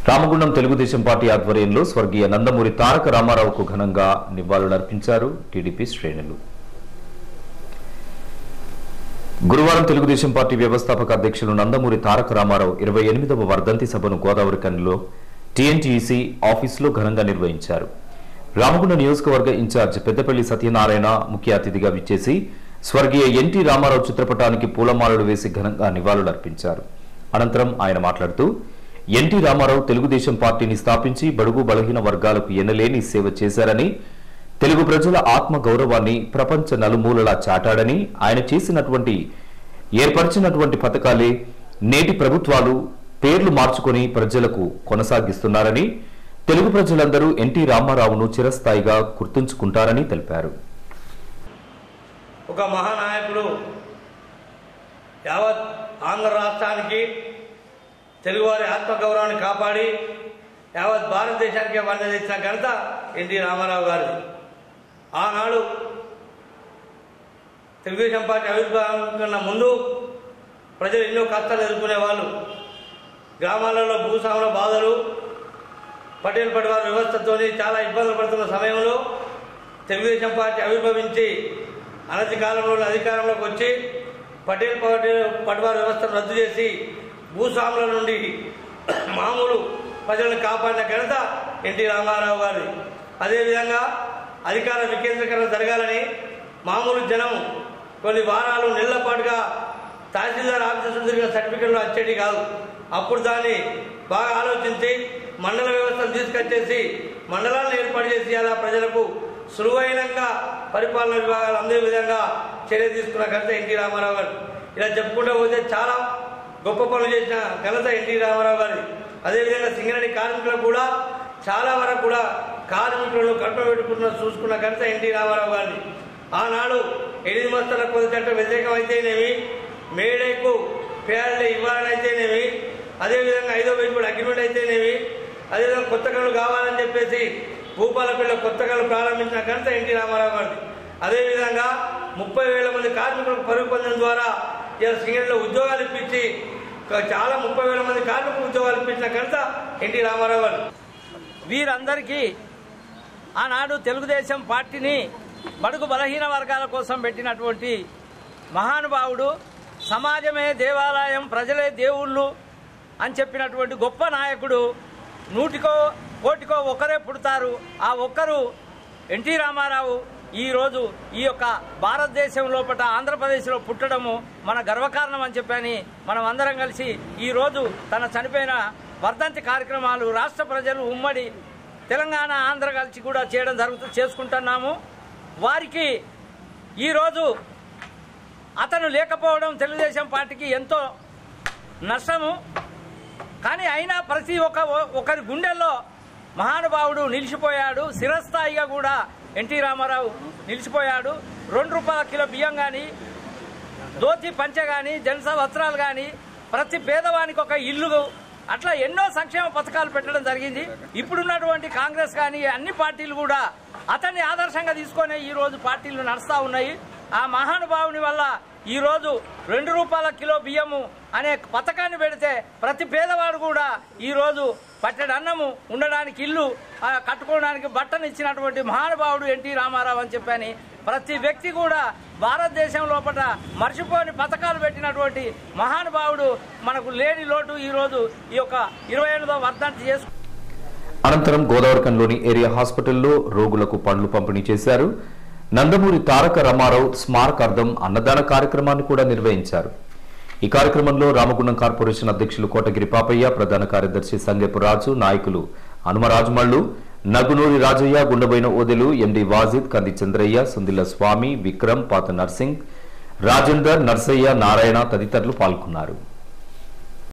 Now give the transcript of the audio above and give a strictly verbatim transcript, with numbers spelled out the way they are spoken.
Ramagundam Telugu Desam party ఆధ్వర్యంలో స్వర్గీయ నందమూరి తారక రామారావుకు ఘనంగా నివాళులర్పించారు టీడీపీ శ్రేణులు. గురువారం తెలుగుదేశం పార్టీ వ్యవస్థాపక అధ్యక్షులు నందమూరి తారక రామారావు ఇరవై ఎనిమిదవ వర్ధంతి సభను గోదావరి కనిలో టీఎన్టీఈసీ ఆఫీసులో ఘనంగా నిర్వహించారు. రామగుండం నియోజకవర్గ ఇన్ఛార్జ్ పెద్దపల్లి సత్యనారాయణ ముఖ్య అతిథిగా విచ్చేసి స్వర్గీయ ఎన్టీ రామారావు చిత్రపటానికి పూలమాలలు వేసి ఘనంగా నివాళులర్పించారు. అనంతరం ఆయన మాట్లాడుతూ ఎన్టీ రామారావు తెలుగుదేశం పార్టీని స్థాపించి బడుగు బలహీన వర్గాలకు ఎనలేని సేవ చేశారని, తెలుగు ప్రజల ఆత్మ గౌరవాన్ని ప్రపంచ నలుమూలలా చాటాడని, ఆయన చేసినటువంటి ఏర్పరిచినటువంటి పథకాలే నేటి ప్రభుత్వాలు పేర్లు మార్చుకొని ప్రజలకు కొనసాగిస్తున్నారని, తెలుగు ప్రజలందరూ ఎన్టీ రామారావును చిరస్థాయిగా గుర్తుంచుకుంటారని తెలిపారు. ఒక మహానాయకుడు యావత్ ఆంధ్ర రాష్ట్రానికి తెలుగువారి ఆత్మగౌరవాన్ని కాపాడి యావత్ భారతదేశానికి వన్నె తెచ్చిన ఘనత ఎన్టీ రామారావు గారిది. ఆనాడు తెలుగుదేశం పార్టీ ఆవిర్భావం కన్నా ముందు ప్రజలు ఎన్నో కష్టాలు ఎదుర్కొనేవాళ్ళు. గ్రామాలలో భూస్వాముల బాధలు, పటేల్ పటివారి వ్యవస్థతో చాలా ఇబ్బందులు పడుతున్న సమయంలో తెలుగుదేశం పార్టీ ఆవిర్భవించి అనతి కాలంలో అధికారంలోకి వచ్చి పటేల్ పటివారి వ్యవస్థను రద్దు చేసి భూస్వాముల నుండి మామూలు ప్రజలను కాపాడిన ఘనత ఎన్టీ రామారావు గారి. అదేవిధంగా అధికార వికేంద్రీకరణ జరగాలని మామూలు జనం కొన్ని వారాలు నెలల పాటుగా తహసీల్దార్ ఆఫీసు జరిగిన సర్టిఫికెట్లు వచ్చేటి కాదు. అప్పుడు దాన్ని బాగా ఆలోచించి మండల వ్యవస్థను తీసుకొచ్చేసి మండలాలను ఏర్పాటు చేసి అలా ప్రజలకు సులువైనంగా పరిపాలన విభాగాలు అందే విధంగా చర్య తీసుకున్న ఘనత ఎన్టీ రామారావు గారు. ఇలా చెప్పుకుంటూ పోతే చాలా గొప్ప పనులు చేసిన ఘనత ఎన్టీ రామారావు గారి. అదేవిధంగా సింగరేణి కార్మికులకు కూడా చాలా వరకు కూడా కార్మికులను కట్ట పెట్టుకున్న చూసుకున్న ఘనత ఎన్టీ రామారావు గారిని. ఆనాడు ఎనిమిది మస్తల కొద్ది చట్టం వ్యతిరేకం అయితేనేమి, మేడేకు పేర్లు ఇవ్వాలని అయితేనేమి, అదేవిధంగా ఐదో వైపు అగ్రిమెంట్ అయితేనేమి, అదేవిధంగా కొత్త కళ్ళు కావాలని చెప్పేసి భూపాలపల్లిలో కొత్త కళ్ళు ప్రారంభించిన ఘనత ఎన్టీ రామారావు గారిది. అదేవిధంగా ముప్పై వేల మంది కార్మికులకు పరుగు పొందడం ద్వారా ఇలా సింగరేణిలో ఉద్యోగాలు ఇప్పించి చాలా ముప్పై వేల మంది కార్మికులకు ఉద్యోగాలు ఇప్పించిన ఘనత ఎన్టీ రామారావు గారు. వీరందరికీ ఆనాడు తెలుగుదేశం పార్టీని బడుగు బలహీన వర్గాల కోసం పెట్టినటువంటి మహానుభావుడు, సమాజమే దేవాలయం ప్రజలే దేవుళ్ళు అని చెప్పినటువంటి గొప్ప నాయకుడు. నూటికో కోటికో ఒకరే పుడతారు, ఆ ఒక్కరు ఎన్టీ రామారావు. ఈరోజు ఈ యొక్క భారతదేశం లోపల ఆంధ్రప్రదేశ్లో పుట్టడము మన గర్వకారణం అని చెప్పని మనం అందరం కలిసి ఈరోజు తన చనిపోయిన వర్ధంతి కార్యక్రమాలు రాష్ట్ర ప్రజలు ఉమ్మడి తెలంగాణ ఆంధ్ర కలిసి కూడా చేయడం జరుగుతూ చేసుకుంటున్నాము. వారికి ఈరోజు అతను లేకపోవడం తెలుగుదేశం పార్టీకి ఎంతో నష్టము. కానీ అయినా ప్రతి ఒక్క ఒకరి గుండెల్లో మహానుభావుడు నిలిచిపోయాడు. చిరస్థాయిగా కూడా ఎన్టీ రామారావు నిలిచిపోయాడు. రెండు రూపాయల కిలో బియ్యం కానీ, ధోతి పంచె కానీ, జనస వస్త్రాలు కానీ, ప్రతి పేదవానికి ఒక ఇల్లు, అట్లా ఎన్నో సంక్షేమ పథకాలు పెట్టడం జరిగింది. ఇప్పుడున్నటువంటి కాంగ్రెస్ కానీ అన్ని పార్టీలు కూడా అతన్ని ఆదర్శంగా తీసుకొని ఈరోజు పార్టీలు నడుస్తూ ఉన్నాయి. ఆ మహానుభావుని వల్ల ఈరోజు రెండు రూపాయల కిలో బియ్యము అనే పథకాన్ని పెడితే ప్రతి పేదవాడు కూడా ఈరోజు పట్టెడు అన్నము, ఉండడానికి ఇల్లు, కట్టుకోవడానికి బట్టను ఇచ్చినటువంటి మహానుభావుడు ఎన్టీ రామారావు అని చెప్పని ప్రతి వ్యక్తి కూడా భారతదేశం లోపల మర్చిపోని పథకాలు పెట్టినటువంటి మహానుభావుడు మనకు లేని లోటు ఈరోజు ఈ యొక్క ఇరవై ఎనిమిదవ వర్ధంతి చేసుకు. అనంతరం గోదావరికంలోని ఏరియా హాస్పిటల్లో రోగులకు పండ్లు పంపిణీ చేశారు. నందమూరి తారక రామారావు స్మారకార్థం అన్నదాన కార్యక్రమాన్ని కూడా నిర్వహించారు. ఈ కార్యక్రమంలో రామగుండం కార్పొరేషన్ అధ్యక్షులు కోటగిరి పాపయ్య, ప్రధాన కార్యదర్శి సంగేపు రాజు, నాయకులు హనుమరాజమళ్లు, నగునూరి రాజయ్య, గుండబోయిన ఓదెలు, ఎండి వాజిద్, కంది చంద్రయ్య, సుందిల్ల స్వామి, విక్రమ్, పాత నర్సింగ్, రాజేందర్, నర్సయ్య, నారాయణ తదితరులు పాల్గొన్నారు.